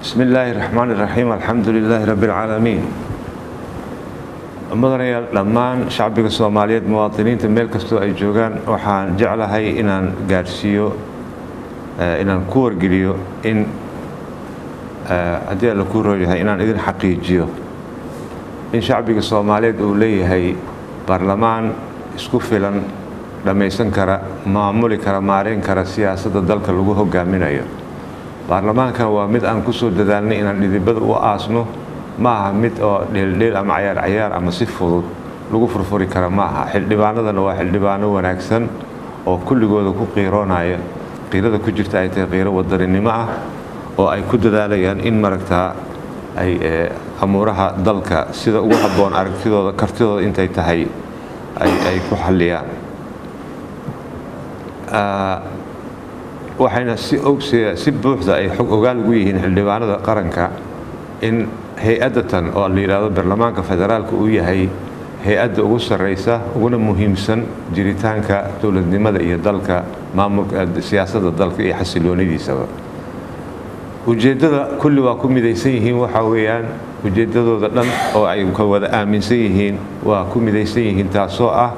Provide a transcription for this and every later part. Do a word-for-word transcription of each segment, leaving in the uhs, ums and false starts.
بسم الله الرحمن الرحيم الحمد لله رب العالمين مدنيا لمان شعبك الصوماليين مواطنين مeel kasto ay joogan waxaan jeclahay inaan gaarsiiyo inaan ku wargeliyo in hadii la ku rooyahay inaan idin xaqiijiyo in shacbiga Soomaaliyeed uu leeyahay baarlamaan isku filan dhameysan kara maamuli kara maareyn kara siyaasadda dalka lagu hogaaminayo baarlamaankan waa mid aan ku soo dadaalnay inaan dhidibada u aasno maaha mid oo dheeldheel ama ciyaar ciyaar ama si fudud lagu furfuri kara maaha xildhibaanadana waa xildhibaano wanaagsan oo kulligooda ku qiiroonaya qiirada ku jirta ay tahay qiiro wadaninimo ah oo ay ku dadaalayaan in maragtaa ay amuuraha dalka sida ugu habboon aragtidooda kartidooda intay tahay ay ay ku xalliyaan waxayna si ogsiya si buuxda ay xog ogaal ugu yihiin xildhibaanada qaranka in hay'adatan oo la yiraahdo baarlamaanka federaalka uu yahay hay'adda ugu sareysa uguna muhiimsan jiritaanka dawladnimada iyo dalka maamulka siyaasadda dalka iyo xasiloonidiisa ujeedada kulli waa ku midaysan yihiin waxa weeyaan ujeedadooda dhan oo ay ka wada aaminsan yihiin waa ku midaysan yihiin taasoo ah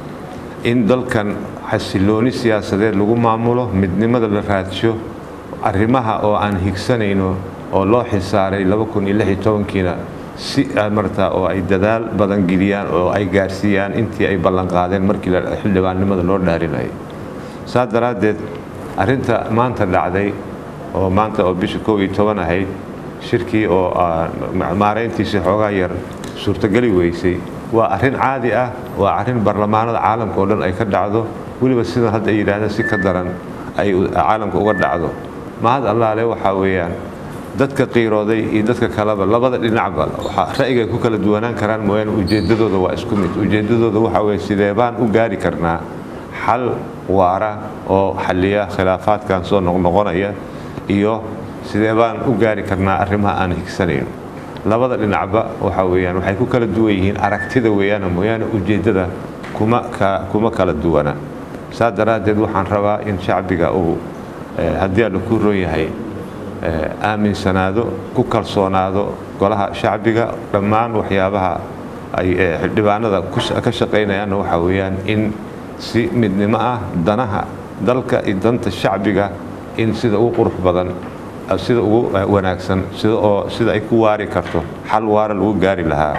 in dalkan xasilooni siyaasadeed lagu maamulo midnimada la raadsho arrimaha oo aan higsanayno oo loo xisaaray laba kun iyo lix iyo toban-kiina si martaa oo ay dadaal badan geliyaan oo ay gaarsiiyaan intii ay ballan qaadeen markii la xildhibaannimada loo dhaarinayay saa daraadeed arrinta maanta dhacday oo maanta oo bisha kow iyo toban ahayd shirkii oo maareyntiisa xoogaa yar suurtagali weysay waa arrin caadi ah waa arrin baarlamaanada caalamka oo dhan ay ka dhacdo weliba sida hadda ay yidhaahdeen si ka daran ay caalamka uga dhacdo mahad allaale waxaa weeyaan dadka qiirooday iyo dadka kaleba labada dhinacba waxa ra'yiga ku kala duwanaan karaan mooyaan ujeedadooda waa isku mid ujeedadooda waxa weeye sidee baan u gaari karnaa xal waara oo xalliya khilaafaadkan soo noqnoqonaya iyo sidee baan u gaari karnaa arrimaha aan higsanayno labada dhinacba waxa weeyaan waxay ku kala duwan yihiin aragtida weeyaan mooyaan ujeedada kuma ka kuma kala duwana saa daraadeed waxaan rabaa in shacbiga uu haddii la ku rooyahay aaminsanaado ku kalsoonaado golaha shacbiga dhammaan waxyaabaha ay xildhibaanada ka shaqeynayaan waxa weeyaan in si midnimo ah danaha dalka iyo danta shacbiga in sida ugu qurux badan sida ugu wanaagsan sida oo sida ay ku waari karto xal waara lagu gaari lahaa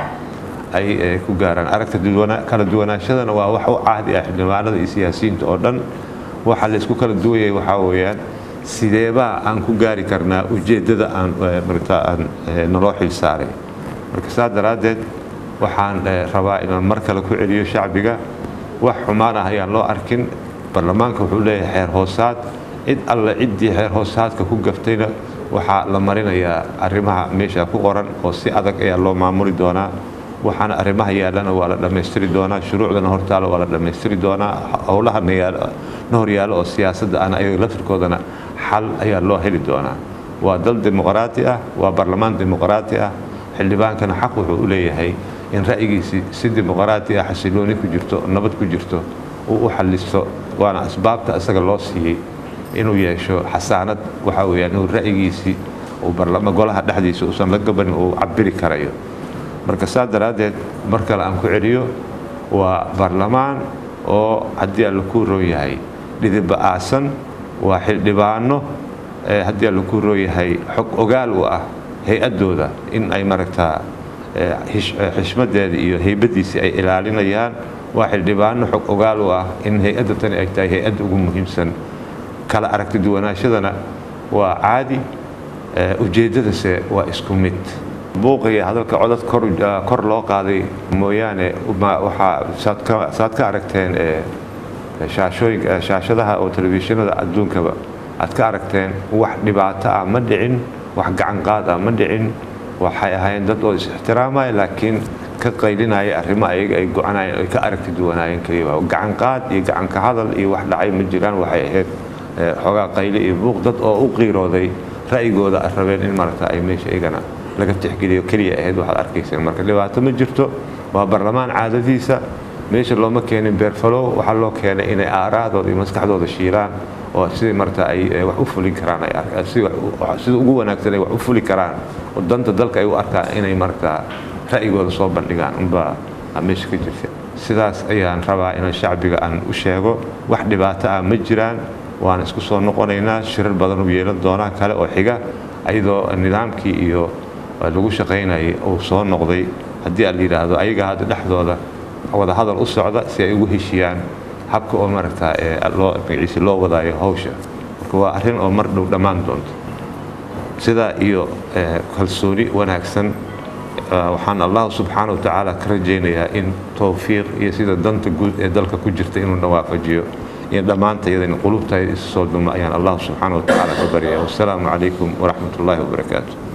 ay ku gaaraan aragtida duwana kala duwanaashadana waa wax u caadi ah xildhibaanada iyo siyaasiyiinta oo dhan waxa la isku kala duwayay waxa weeyaan sideeba aan ku gaari karnaa ujeedada aan markaa aan naloo xil saaray marka saa daraadeed waxaan rabaa inaan mar kale ku celiyo shacbiga wax xumaan ah ayaan loo arkin baarlamaanka wuxuu leeyahay xeer hoosaad cid alla ciddii xeer hoosaadka ku gaftayna waxaa la marinayaa arrimaha meesha ku qoran oo si adag ayaa loo maamuli doonaa waxaana arrimaha yaalana waa la dhammaystiri doonaa shuruucdana hortaalo waa la dhammaystiri doonaa howlaha na horyaalo oo siyaasadda ana ayaga laftirkoodana xal ayaa loo heli doonaa waa dal dimuqraati ah waa baarlamaan dimuqraati ah xildhibaankana xaq wuxuu u leeyahay in ra'yigiisi si dimuqraati ah xasilooni ku jirto nabad ku jirto uu u xallisto waana asbaabta isaga loo siiyey inuu yeesho xasaanad waxa weeyaan inuu ra'yigiisi uu baarlamaan golaha dhexdiisa uusan la gaban uu cabiri karayo marka saa daraadeed mar kale aan ku celiyo waa baarlamaan oo haddii la ku rooyahay dhidibba aasan waa xildhibaano haddii la ku rooyahay xog ogaal u ah hay'adooda in ay maragtaa xishmadeeda iyo haybadiisa ay ilaalinayaan waa xildhibaano xog ogaal u ah in hay'adda tani ay tahay hay'adda ugu muhiimsan kala aragti duwanaashadana waa caadi ujeedadase waa isku mid buuqiya hadalka codad kor kor loo qaaday mooyaane waxa saad ka aragteen shaashooyinka shaashadaha oo telefishinada adduunkaba aad ka aragteen wax dhibaato ah ma dhicin wax gacan qaad ah ma dhicin waxay ahaayeen dad oo is ixtiraamaya laakiin ka qaylinaya arrimo ayaga ay go'anayeen ay ka aragti duwanaayeen kaliya gacan qaad iyo gacan ka hadal iyo wax dhacay ma jiraan waxay ahayd xogaa qayli iyo buuq dad oo u qiirooday ra'yigooda rabeen in marata ay meesha igana laga tixgeliyo kaliya ahayd waxaad arkayseen marka dhibaato ma jirto waa baarlamaan caadadiisa meesha looma keenin beerfalo waxaa loo keenay inay aaraadooda iyo maskaxdooda shiilaan oo sidii marta ay wax u fulin karaan ay sida ugu wanaagsan ay wax u fuli karaan oo danta dalka ay u arkaan inay marta ra'yigooda soo bandhigaan unba meesha ka jirta sidaas ayaan rabaa in shacbiga aan u sheego wax dhibaato ah ma jiraan waan isku soo noqonaynaa shirar badan oo yeelan doona kale oo xiga ayadoo nidaamkii iyo lagu shaqeynayay oo soo noqday haddii aan yiraahdo ayaga hadda dhaxdooda wada hadal u socda si ay ugu heshiyaan habka oo marta loo magaciisa loo wadaayo hawsha marka waa arrin oo mar dhow dhammaan doonto sida iyo kalsooni wanaagsan waxaan Allah subhanahu wa ta'ala ka rajaynayaa in tawfiiq iyo sida danta guud ee dalka ku jirta inuu nawaafajiyo in dhamaanta iyadana qulubta isoo duma ayaan Allah subhanahu wa ta'ala ka bariyaa. Wassalaamu alaykum wa rahmatullahi wa barakaatuh.